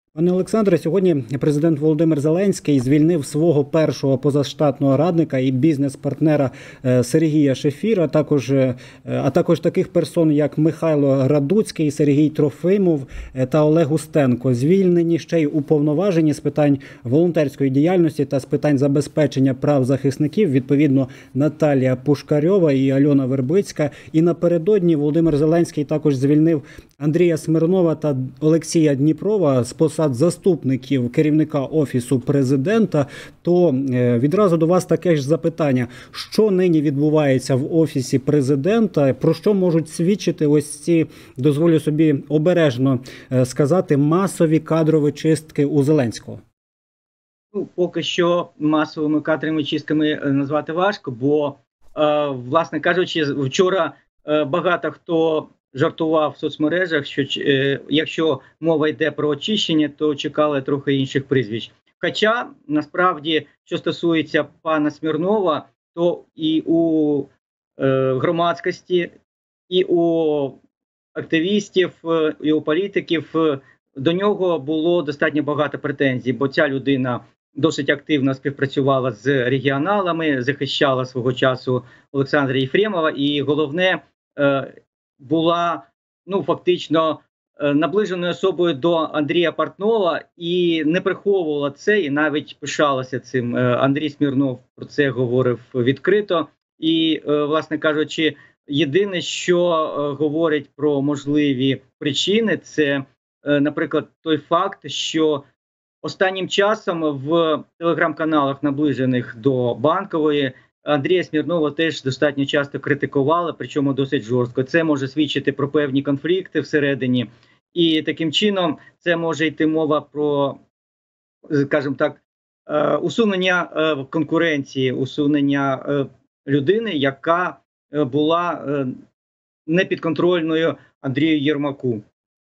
Пане Олександре, сьогодні президент Володимир Зеленський звільнив свого першого позаштатного радника і бізнес-партнера Сергія Шефіра, а також таких персон, як Михайло Градуцький, Сергій Трофимов та Олег Устенко. Звільнені ще й уповноважені з питань волонтерської діяльності та з питань забезпечення прав захисників, відповідно, Наталія Пушкарьова і Альона Вербицька. І напередодні Володимир Зеленський також звільнив Андрія Смирнова та Олексія Дніпрова з посад заступників керівника Офісу президента. То відразу до вас таке ж запитання. Що нині відбувається в Офісі президента? Про що можуть свідчити ось ці, дозволю собі обережно сказати, масові кадрові чистки у Зеленського? Ну, поки що масовими кадровими чистками назвати важко, бо, власне кажучи, вчора багато хто жартував в соцмережах, що якщо мова йде про очищення, то чекали трохи інших прізвищ. Хоча, насправді, що стосується пана Смірнова, то і у громадськості, і у активістів, і у політиків до нього було достатньо багато претензій, бо ця людина досить активно співпрацювала з регіоналами, захищала свого часу Олександра Єфремова і, головне, була фактично наближеною особою до Андрія Портнова і не приховувала це, і навіть пишалася цим. Андрій Смірнов про це говорив відкрито. І, власне кажучи, єдине, що говорить про можливі причини, це, наприклад, той факт, що останнім часом в телеграм-каналах, наближених до Банкової, Андрія Смірнова теж достатньо часто критикували, причому досить жорстко. Це може свідчити про певні конфлікти всередині. І таким чином це може йти мова про, скажімо так, усунення конкуренції, усунення людини, яка була непідконтрольною Андрію Єрмаку.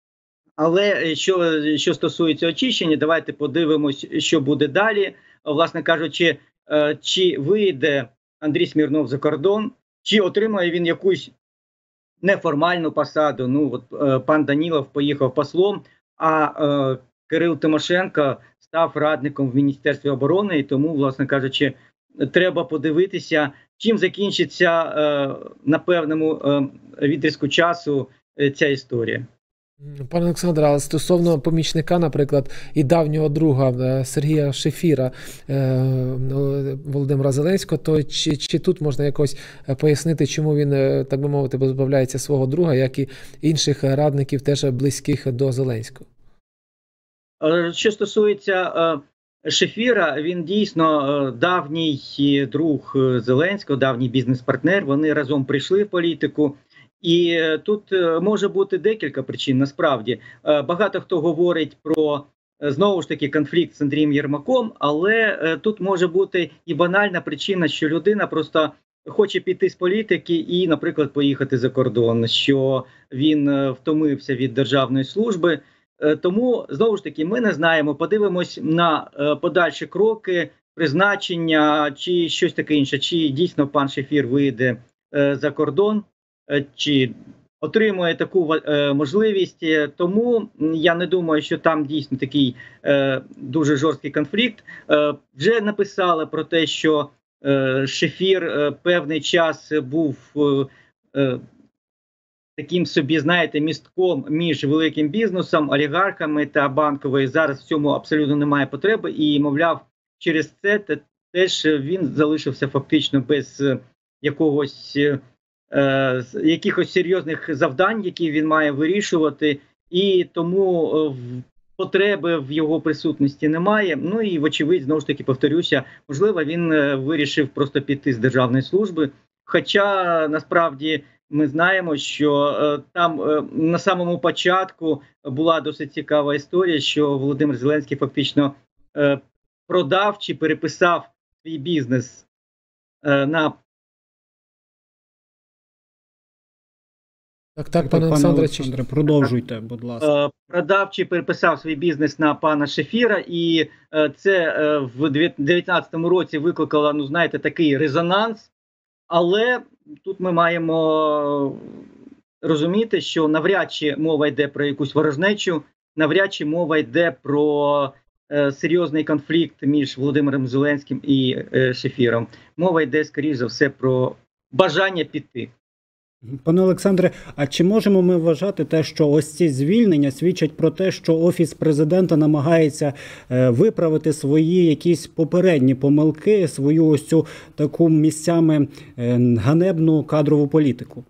Але що стосується очищення, давайте подивимось, що буде далі. Власне кажучи, чи вийде Андрій Смірнов за кордон, чи отримає він якусь неформальну посаду. Пан Данілов поїхав послом, а Кирил Тимошенко став радником в Міністерстві оборони, і тому, власне кажучи, треба подивитися, чим закінчиться на певному відрізку часу ця історія. Пане Олександре, а стосовно помічника, наприклад, і давнього друга Сергія Шефіра Володимира Зеленського, то чи тут можна якось пояснити, чому він, так би мовити, позбавляється свого друга, як і інших радників, теж близьких до Зеленського? Що стосується Шефіра, він дійсно давній друг Зеленського, давній бізнес-партнер, вони разом прийшли в політику. І тут може бути декілька причин, насправді. Багато хто говорить про, знову ж таки, конфлікт з Андрієм Єрмаком, але тут може бути і банальна причина, що людина просто хоче піти з політики і, наприклад, поїхати за кордон, що він втомився від державної служби. Тому, знову ж таки, ми не знаємо, подивимось на подальші кроки, призначення чи щось таке інше, чи дійсно пан Шефір вийде за кордон, чи отримує таку можливість. Тому я не думаю, що там дійсно такий дуже жорсткий конфлікт. Вже написали про те, що Шефір певний час був таким собі, знаєте, містком між великим бізнесом, олігархами та Банковою. Зараз в цьому абсолютно немає потреби і, мовляв, через це теж він залишився фактично без якихось серйозних завдань, які він має вирішувати, і тому потреби в його присутності немає. Ну і, вочевидь, знову ж таки, повторюся, можливо, він вирішив просто піти з державної служби. Хоча, насправді, ми знаємо, що там на самому початку була досить цікава історія, що Володимир Зеленський фактично продав чи переписав свій бізнес на... Так, пане Олександре, продовжуйте, будь ласка. Продав чи переписав свій бізнес на пана Шефіра, і це в 2019 році викликало, знаєте, такий резонанс. Але тут ми маємо розуміти, що навряд чи мова йде про якусь ворожнечу навряд чи мова йде про серйозний конфлікт між Володимиром Зеленським і Шефіром. Мова йде, скоріш за все, про бажання піти. Пане Олександре, а чи можемо ми вважати те, що ось ці звільнення свідчать про те, що Офіс президента намагається виправити свої якісь попередні помилки, свою ось цю таку місцями ганебну кадрову політику?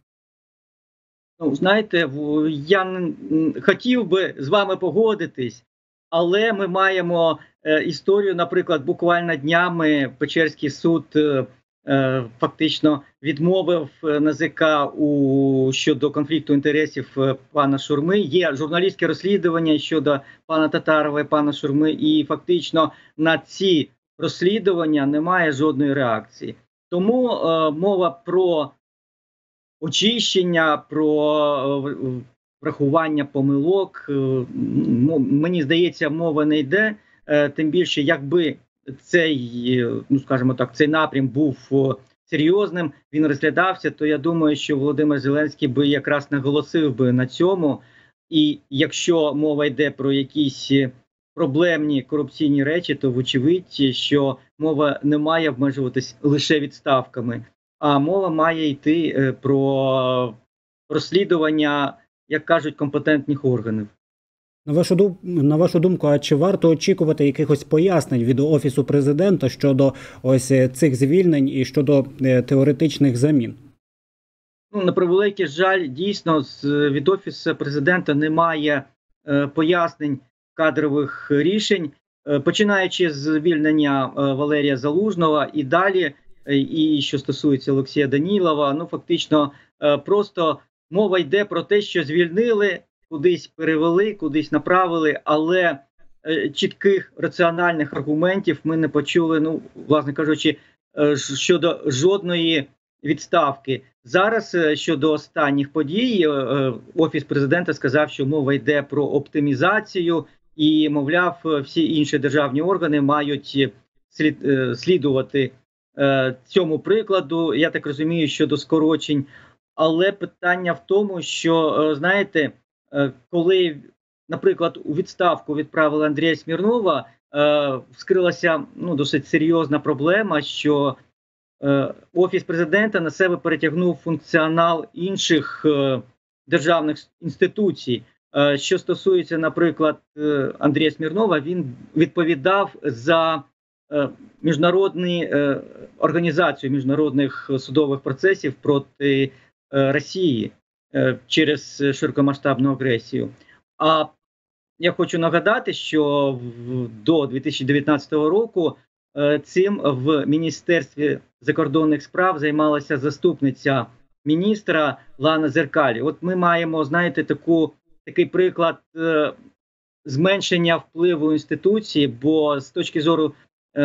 Ну, знаєте, я хотів би з вами погодитись, але ми маємо історію, наприклад, буквально днями Печерський суд фактично відмовив НАЗК щодо конфлікту інтересів пана Шурми. Є журналістське розслідування щодо пана Татарова і пана Шурми, і фактично на ці розслідування немає жодної реакції. Тому мова про очищення, про врахування помилок, мені здається, мова не йде. Тим більше, якби цей, ну скажімо так, цей напрям був серйозним, він розглядався, то я думаю, що Володимир Зеленський би якраз наголосив би на цьому. І якщо мова йде про якісь проблемні корупційні речі, то вочевидь, що мова не має обмежуватись лише відставками, а мова має йти про розслідування, як кажуть, компетентних органів. На вашу думку, а чи варто очікувати якихось пояснень від Офісу президента щодо ось цих звільнень і щодо теоретичних замін? Ну, на превеликий жаль, дійсно, від Офісу президента немає пояснень кадрових рішень, починаючи з звільнення Валерія Залужного і далі, і що стосується Олексія Данілова, ну фактично просто мова йде про те, що звільнили, кудись перевели, кудись направили, але чітких раціональних аргументів ми не почули, ну, власне кажучи, щодо жодної відставки. Зараз щодо останніх подій Офіс президента сказав, що мова йде про оптимізацію і, мовляв, всі інші державні органи мають слідувати цьому прикладу. Я так розумію, щодо скорочень. Але питання в тому, що, знаєте, коли, наприклад, у відставку відправили Андрія Смірнова, вскрилася досить серйозна проблема, що Офіс президента на себе перетягнув функціонал інших державних інституцій. Що стосується, наприклад, Андрія Смірнова, він відповідав за міжнародну організацію міжнародних судових процесів проти Росії через широкомасштабну агресію. А я хочу нагадати, що до 2019 року цим в Міністерстві закордонних справ займалася заступниця міністра Лана Зеркалі. От ми маємо, знаєте, такий приклад зменшення впливу інституції, бо з точки зору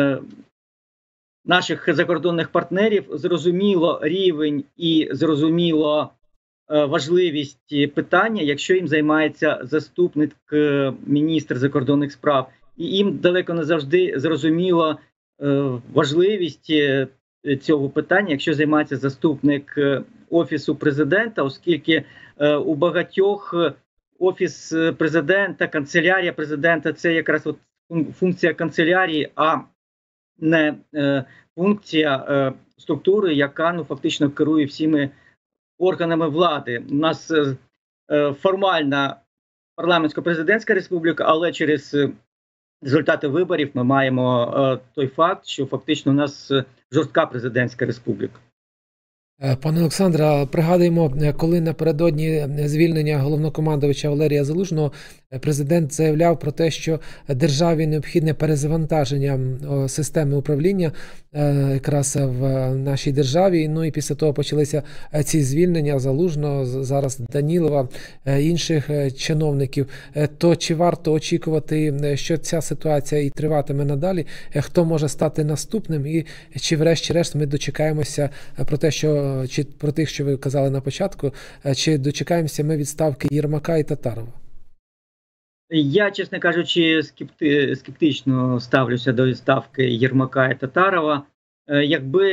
наших закордонних партнерів зрозуміло рівень і зрозуміло важливість питання, якщо їм займається заступник міністра закордонних справ. І їм далеко не завжди зрозуміло важливість цього питання, якщо займається заступник Офісу президента, оскільки у багатьох Офіс президента, канцелярія президента – це якраз от функція канцелярії, а не функція структури, яка фактично керує всіми органами влади. У нас формальна парламентсько-президентська республіка, але через результати виборів ми маємо той факт, що фактично у нас жорстка президентська республіка. Пане Олександре, пригадуємо, коли напередодні звільнення головнокомандувача Валерія Залужного президент заявляв про те, що державі необхідне перезавантаження системи управління якраз в нашій державі. Ну і після того почалися ці звільнення Залужного, зараз Данілова, інших чиновників. То чи варто очікувати, що ця ситуація і триватиме надалі? Хто може стати наступним? І чи врешті-решт ми дочекаємося про те, що чи про тих, що ви казали на початку, чи дочекаємося ми відставки Єрмака і Татарова? Я, чесно кажучи, скептично ставлюся до відставки Єрмака і Татарова. Якби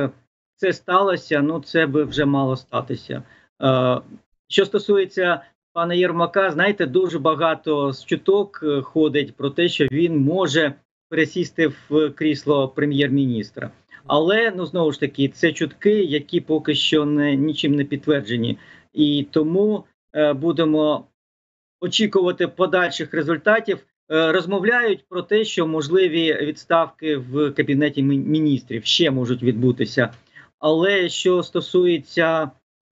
це сталося, це би вже мало статися. Що стосується пана Єрмака, знаєте, дуже багато чуток ходить про те, що він може пересісти в крісло прем'єр-міністра. Але, ну, знову ж таки, це чутки, які поки що нічим не підтверджені. І тому будемо очікувати подальших результатів. Розмовляють про те, що можливі відставки в Кабінеті міністрів ще можуть відбутися. Але що стосується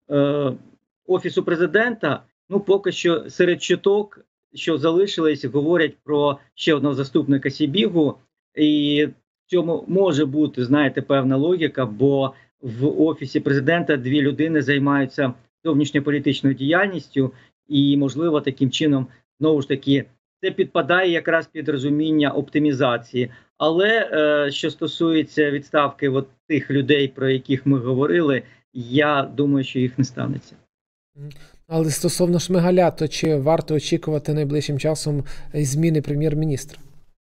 Офісу президента, ну, поки що серед чуток, що залишились, говорять про ще одного заступника Сибігу. І в цьому може бути, знаєте, певна логіка, бо в Офісі президента дві людини займаються зовнішньополітичною діяльністю, і, можливо, таким чином, знову ж таки, це підпадає якраз під розуміння оптимізації. Але що стосується відставки от тих людей, про яких ми говорили, я думаю, що їх не станеться. Але стосовно Шмигаля, то чи варто очікувати найближчим часом зміни прем'єр-міністра?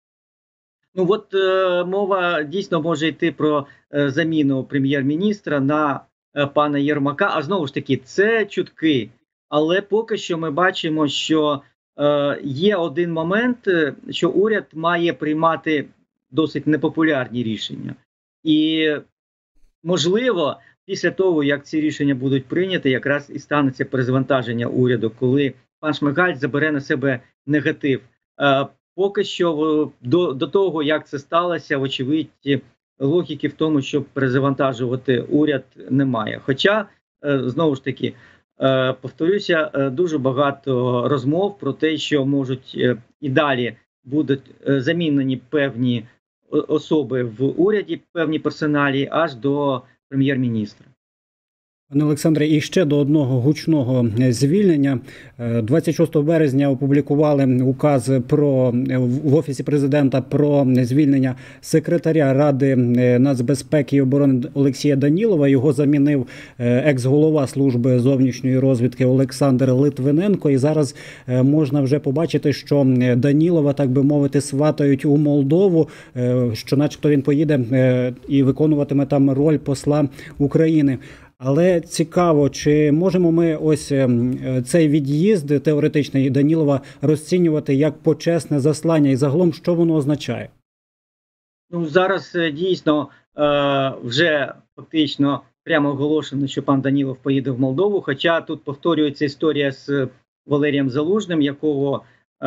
Ну от мова дійсно може йти про заміну прем'єр-міністра на пана Єрмака, а знову ж таки, це чутки. Але поки що ми бачимо, що є один момент, що уряд має приймати досить непопулярні рішення. І, можливо, після того, як ці рішення будуть прийняті, якраз і станеться перезавантаження уряду, коли пан Шмигаль забере на себе негатив. Поки що до того, як це сталося, вочевидь, логіки в тому, щоб перезавантажувати уряд, немає. Хоча, знову ж таки, повторюся, дуже багато розмов про те, що можуть і далі будуть замінені певні особи в уряді, певні персоналі, аж до прем'єр-міністра. Пане Олександре, і ще до одного гучного звільнення. 26 березня опублікували указ в Офісі президента про звільнення секретаря Ради нацбезпеки і оборони Олексія Данілова. Його замінив екс-голова служби зовнішньої розвідки Олександр Литвиненко. І зараз можна вже побачити, що Данілова, так би мовити, сватають у Молдову, що начебто він поїде і виконуватиме там роль посла України. Але цікаво, чи можемо ми ось цей від'їзд теоретичний Данілова розцінювати як почесне заслання, і загалом що воно означає? Ну, зараз дійсно вже фактично прямо оголошено, що пан Данілов поїде в Молдову, хоча тут повторюється історія з Валерієм Залужним, якого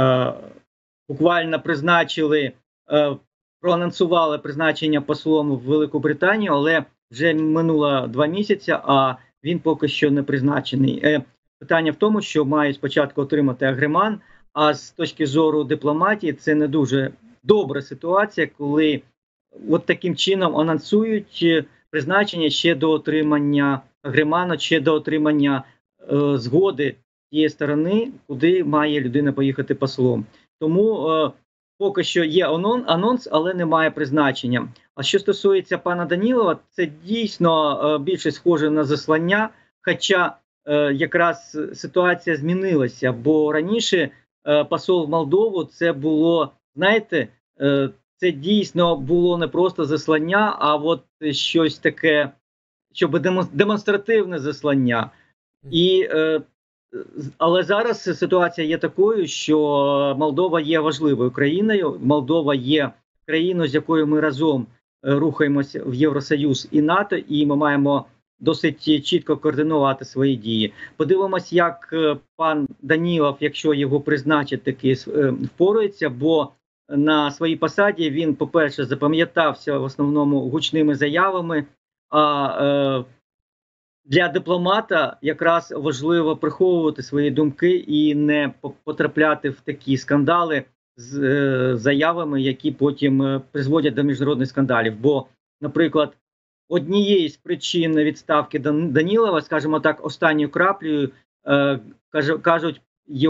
буквально призначили, проанонсували призначення послом в Велику Британію, але вже минуло 2 місяці, а він поки що не призначений. Питання в тому, що мають спочатку отримати агреман, а з точки зору дипломатії це не дуже добра ситуація, коли от таким чином анонсують призначення ще до отримання агреману, ще до отримання згоди тієї сторони, куди має людина поїхати послом. Тому поки що є анонс, але немає призначення. А що стосується пана Данілова, це дійсно більше схоже на заслання, хоча якраз ситуація змінилася, бо раніше посол в Молдову це було, знаєте, це дійсно було не просто заслання, а от щось таке, щоб демонстративне заслання. Але зараз ситуація є такою, що Молдова є важливою країною, Молдова є країною, з якою ми разом рухаємося в Євросоюз і НАТО, і ми маємо досить чітко координувати свої дії. Подивимось, як пан Данілов, якщо його призначать, таки впорається, бо на своїй посаді він, по-перше, запам'ятався в основному гучними заявами, а для дипломата якраз важливо приховувати свої думки і не потрапляти в такі скандали з заявами, які потім призводять до міжнародних скандалів. Бо, наприклад, однією з причин відставки Данілова, скажімо так, останньою краплею, кажуть,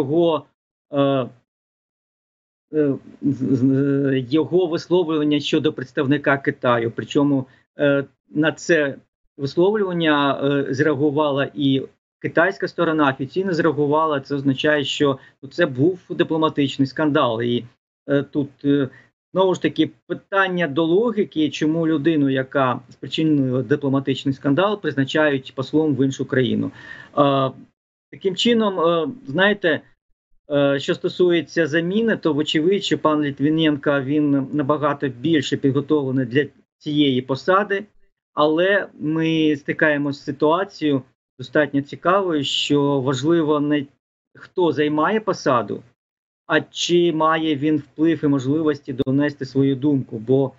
його висловлювання щодо представника Китаю. Причому на це висловлювання зреагувала і китайська сторона, офіційно зреагувала. Це означає, що це був дипломатичний скандал. І тут, знову ж таки, питання до логіки, чому людину, яка спричинила дипломатичний скандал, призначають послом в іншу країну. Таким чином, знаєте, що стосується заміни, то вочевидь, що пан Літвіненко, він набагато більше підготовлений для цієї посади, але ми стикаємося з ситуацією достатньо цікавою, що важливо не хто займає посаду, а чи має він вплив і можливості донести свою думку. Бо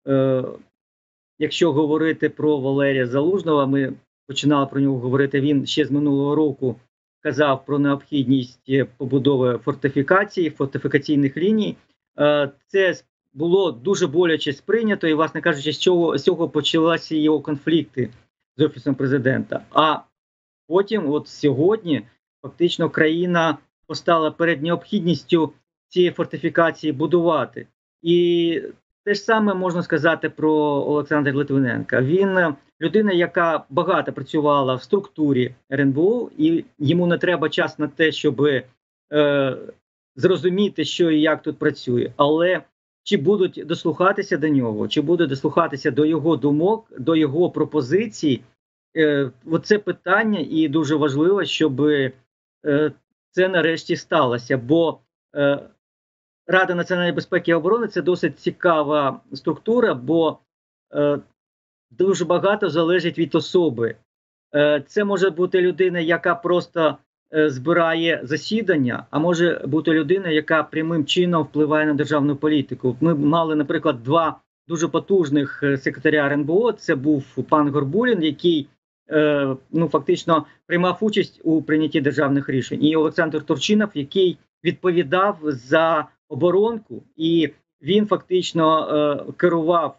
якщо говорити про Валерія Залужного, ми починали про нього говорити, він ще з минулого року казав про необхідність побудови фортифікаційних ліній. Це було дуже боляче сприйнято, і, власне кажучи, з цього почалися його конфлікти з Офісом президента. А потім, от сьогодні, фактично країна постала перед необхідністю цієї фортифікації будувати. І те ж саме можна сказати про Олександра Литвиненка. Він людина, яка багато працювала в структурі РНБО, і йому не треба час на те, щоб зрозуміти, що і як тут працює. Але чи будуть дослухатися до нього, чи будуть дослухатися до його думок, до його пропозицій, оце питання, і дуже важливо, щоб це нарешті сталося. Бо Рада національної безпеки і оборони – це досить цікава структура, бо дуже багато залежить від особи. Це може бути людина, яка просто збирає засідання, а може бути людина, яка прямим чином впливає на державну політику. Ми мали, наприклад, два дуже потужних секретаря РНБО. Це був пан Горбулін, який фактично приймав участь у прийнятті державних рішень, і Олександр Турчинов, який відповідав за оборонку, і він фактично керував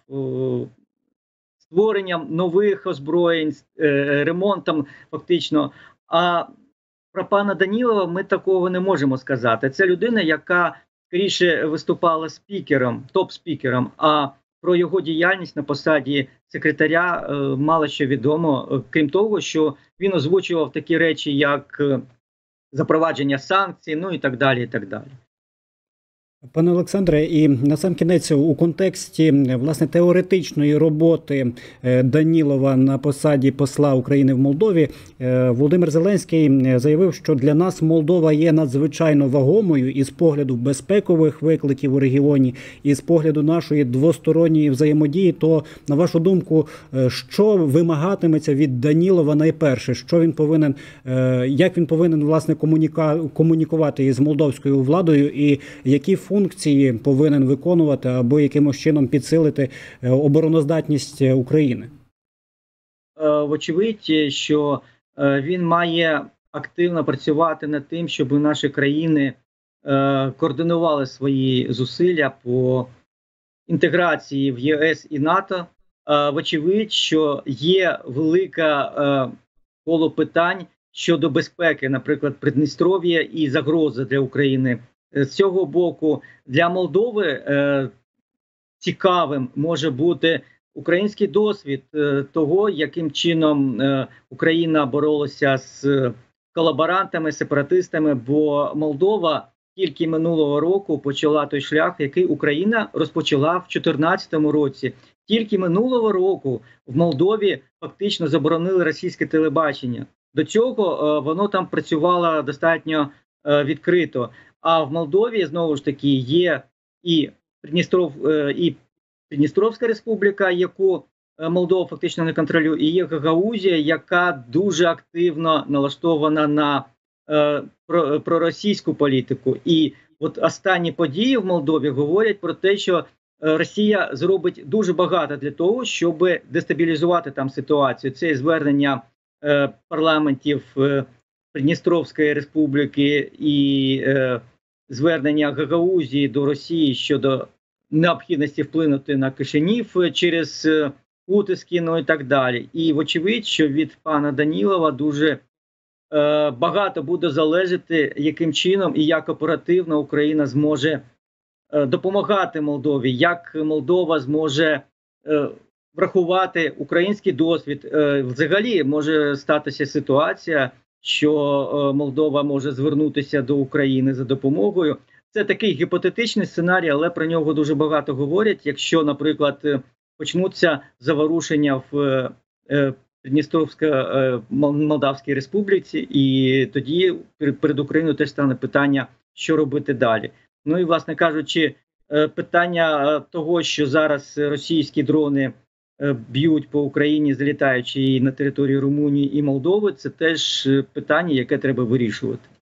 створенням нових озброєнь, ремонтом фактично. А про пана Данілова ми такого не можемо сказати. Це людина, яка скоріше виступала спікером, топ-спікером, а про його діяльність на посаді секретаря мало що відомо, крім того, що він озвучував такі речі, як запровадження санкцій, і так далі, і так далі. Пане Олександре, і насамкінець у контексті, власне, теоретичної роботи Данілова на посаді посла України в Молдові, Володимир Зеленський заявив, що для нас Молдова є надзвичайно вагомою і з погляду безпекових викликів у регіоні, і з погляду нашої двосторонньої взаємодії. То, на вашу думку, що вимагатиметься від Данілова найперше? Що він повинен, як він повинен, власне, комунікувати із молдовською владою, і які функції повинен виконувати або якимось чином підсилити обороноздатність України? Вочевидь, що він має активно працювати над тим, щоб наші країни координували свої зусилля по інтеграції в ЄС і НАТО. Вочевидь, що є велика коло питань щодо безпеки, наприклад, Придністров'я і загрози для України. З цього боку, для Молдови цікавим може бути український досвід того, яким чином Україна боролася з колаборантами, сепаратистами, бо Молдова тільки минулого року почала той шлях, який Україна розпочала в 2014 році. Тільки минулого року в Молдові фактично заборонили російське телебачення. До цього воно там працювало достатньо відкрито. А в Молдові, знову ж таки, є і Придністровська республіка, яку Молдова фактично не контролює, і є Гагаузія, яка дуже активно налаштована на проросійську політику. І от останні події в Молдові говорять про те, що Росія зробить дуже багато для того, щоб дестабілізувати там ситуацію. Це і звернення парламентів Придністровської республіки і звернення Гагаузії до Росії щодо необхідності вплинути на Кишинів через утиски, і так далі. І вочевидь, що від пана Данілова дуже багато буде залежати, яким чином і як оперативно Україна зможе допомагати Молдові, як Молдова зможе врахувати український досвід. Взагалі може статися ситуація, що Молдова може звернутися до України за допомогою. Це такий гіпотетичний сценарій, але про нього дуже багато говорять. Якщо, наприклад, почнуться заворушення в Молдавській Республіці, і тоді перед Україною теж стане питання, що робити далі. Ну і, власне кажучи, питання того, що зараз російські дрони б'ють по Україні, залітаючи і на територію Румунії і Молдови, це теж питання, яке треба вирішувати.